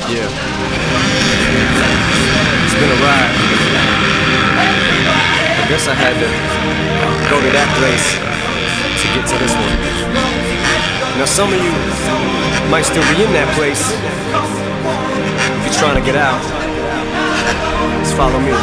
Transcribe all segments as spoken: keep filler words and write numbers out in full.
Yeah. It's been a ride. I guess I had to go to that place to get to this one. Now some of you might still be in that place. If you're trying to get out, just follow me.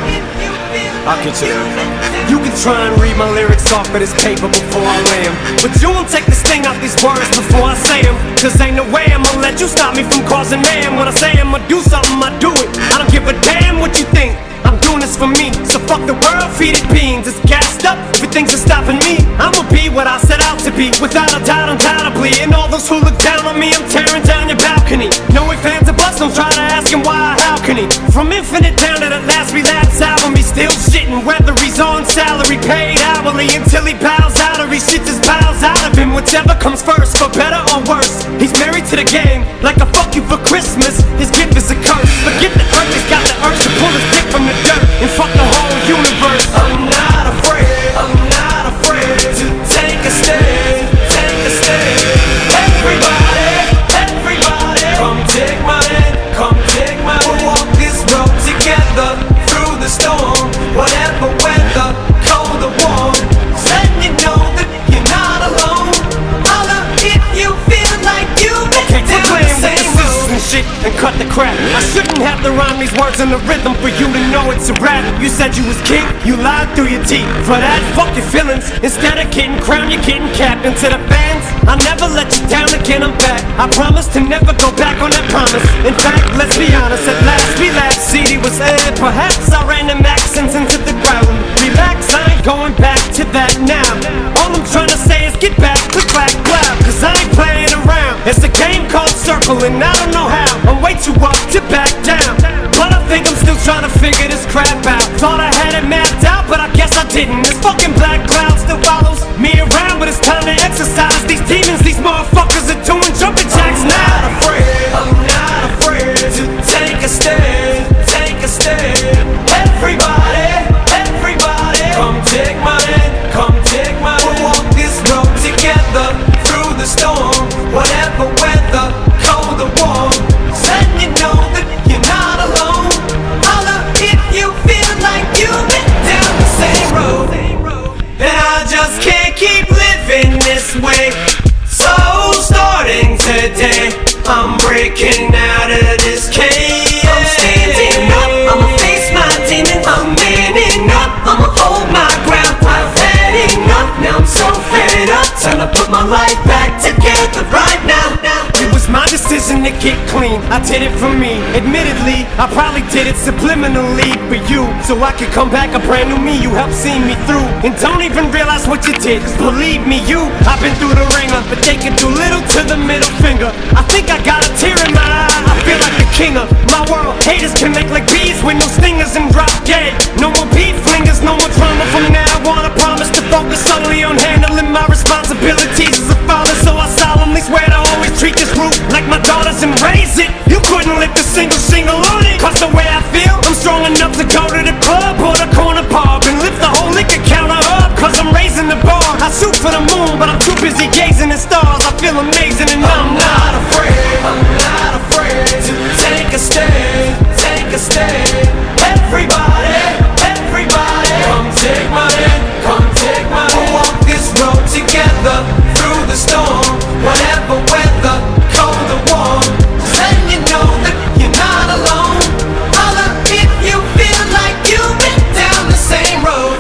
I'll get you there. You can try and read my lyrics off of this paper before I lay 'em, but you won't take the sting out these words before I say 'em. Cause ain't no way I'ma let you stop me from causing mayhem. When I say I'ma do something, I do it. I don't give a damn what you think. I'm doing this for me, so fuck the world, feed it beans. It's gassed up, everything's just stopping me. I'ma be what I set out to be, without a doubt, undoubtedly. And all those who look down on me, I'm tearing down your balcony. No ifs, ands, or buts, don't try to ask him why or how can he. From Infinite down to the last relapse album, he's still shitting. Whether he's on salary, paid hourly, until he bows out or he shit just bows out of him. Whichever comes first, for better or worse. He's married to the game, like a fuck you for Christmas. His gift is a curse. Forget the earth, he's got the urge to pull his dick from the dirt and fuck the whole universe. I'm not afraid, I'm not afraid to take a stand, take a stand. Everybody, everybody, come take my hand, come take my hand. We'll walk this road together through the storm, whatever weather, cold or warm. Letting you know that you're not alone. Holla if you feel like you've been down the same road and shit and cut the crap. I shouldn't have to rhyme these words in the rhythm for you to know it's a rap. You said you was king, you lied through your teeth. For that, fuck your feelings. Instead of getting crowned, you're getting capped. And to the fans, I'll never let you down again, I'm back. I promise to never go back on that promise. In fact, let's be honest, at last we laughed. C D was aired, perhaps I ran them accents into the ground. Relax, I ain't going back to that now. All I'm trying to say is get back, click back, clap. Cause I ain't playing around. It's a game called Circle and I don't know how. I'm way too up to back down, but I think I'm still trying to figure this crap out. Thought I had it mapped out, but I guess I didn't. This fucking black cloud still follows me around, but it's time to exercise these demons. These motherfuckers are doing jumping jacks now. I'm not afraid, I'm not afraid to take a stand, take a stand. Everybody, everybody, come take my hand, come take my hand. We'll walk this road together through the storm, whatever weather, cold or warm. Letting you know that you're not alone. Holla if you feel like you've been down the same road. And I just can't keep living this way. So starting today, I'm breaking out of this cage. I'm standing up, I'ma face my demons. I'm manning up, I'ma hold my ground. I've had enough, now I'm so fed up. Time to put my life back together right now. It was my decision to get clean, I did it for me. Admittedly, I probably did it subliminally for you, so I could come back a brand new me. You helped see me through, and don't even realize what you did. Cause believe me, you, I've been through the ringer, but they can do little to the middle finger. I think I got a tear in my eye, I feel like the king of my world. Haters can make like bees with no stingers and drop dead. No more beef flingers, no more drama from now on. I promise to focus solely on handling my responsibilities as a father. So I solemnly swear to always treat this group like my daughters and raise it. You couldn't lift a single shingle on it. Cause the way I feel, I'm strong enough to go to the club or the corner pub and lift the whole liquor counter up. Cause I'm raising the bar. I shoot for the moon, but I'm too busy gazing at stars. I feel amazing and I'm not afraid. I'm not afraid to take a stand, take a stand. Everybody, everybody, come take my hand, come take my hand. We'll walk this road together through the storm, whatever weather, cold or warm. Letting you know that you're not alone. Holla if you feel like you've been down the same road.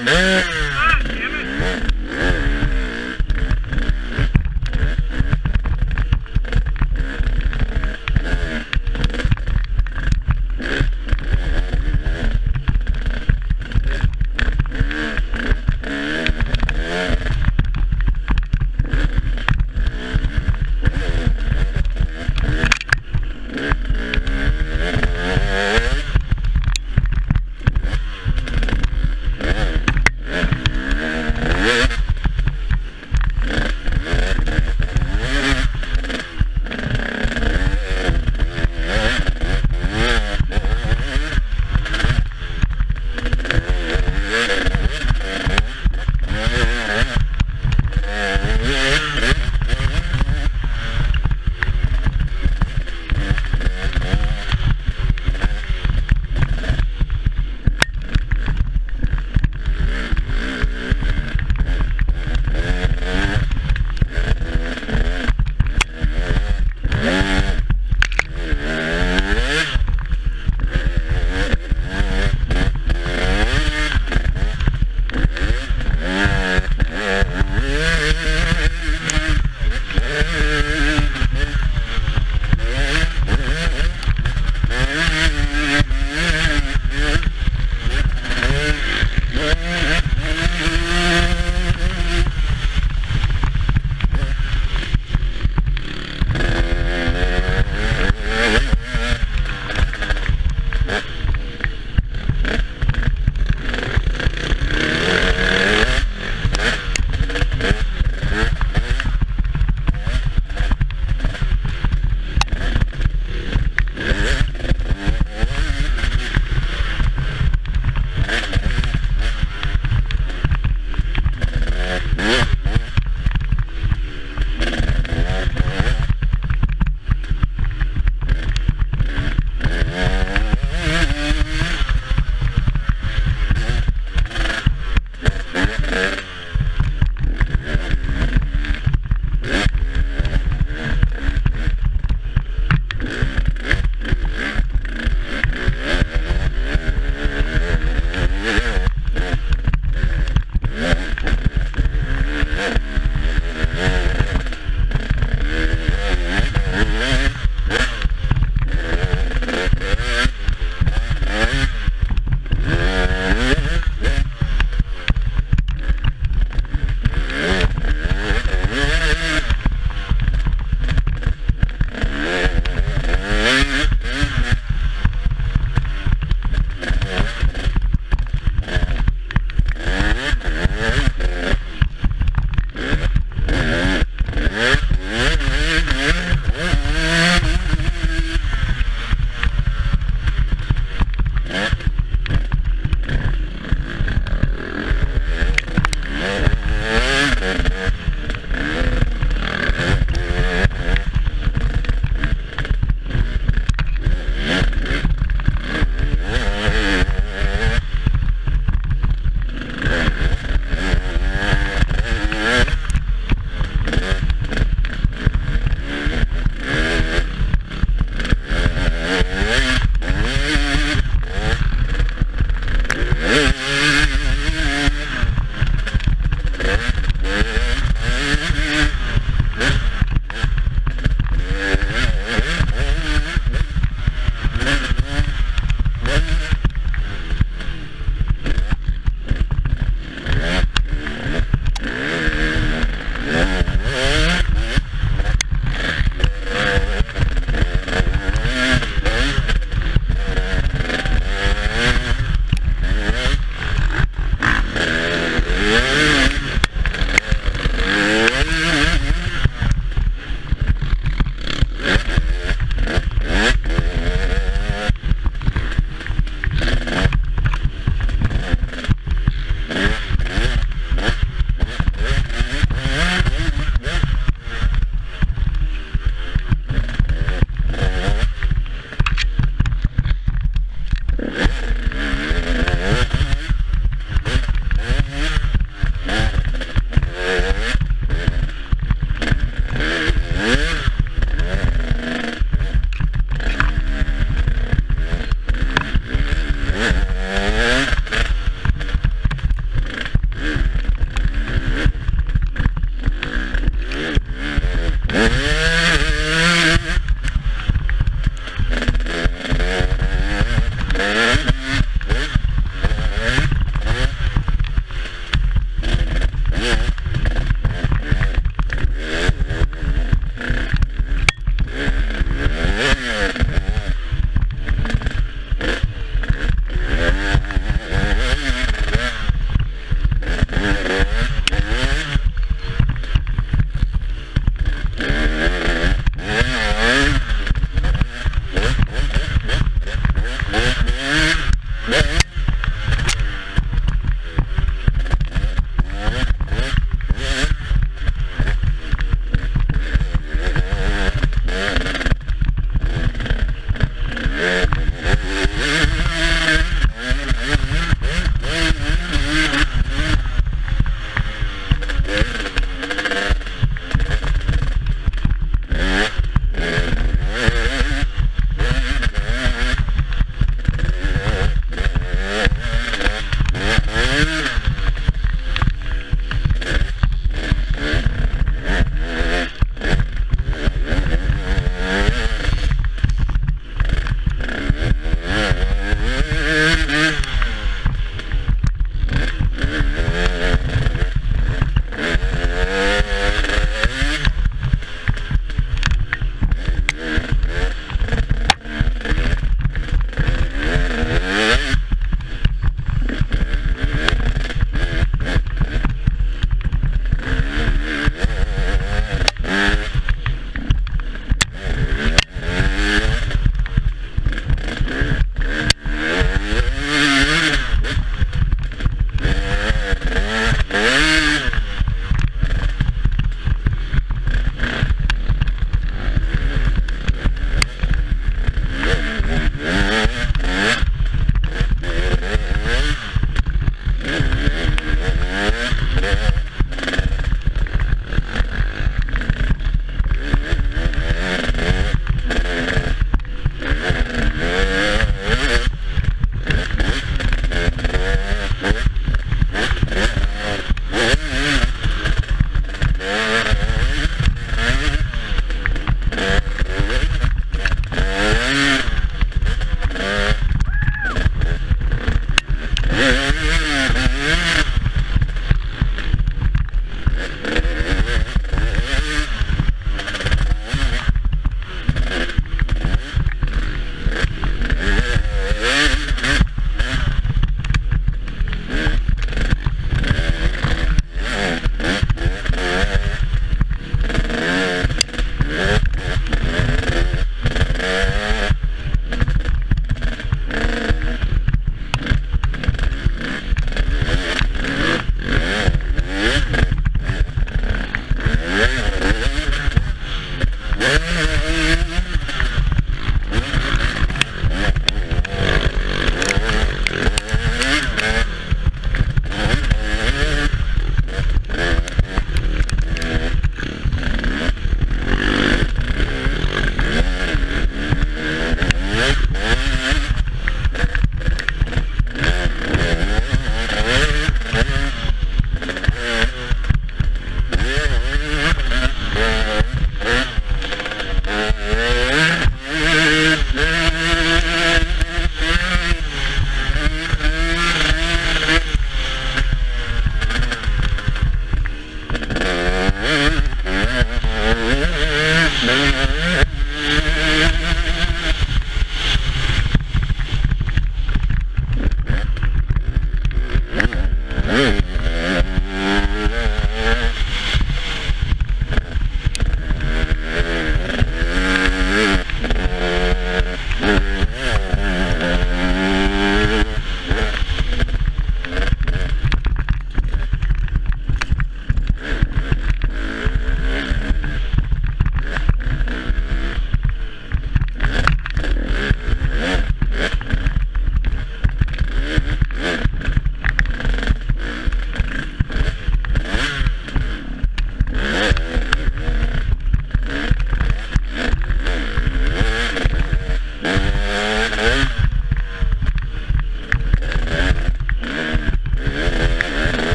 Yeah.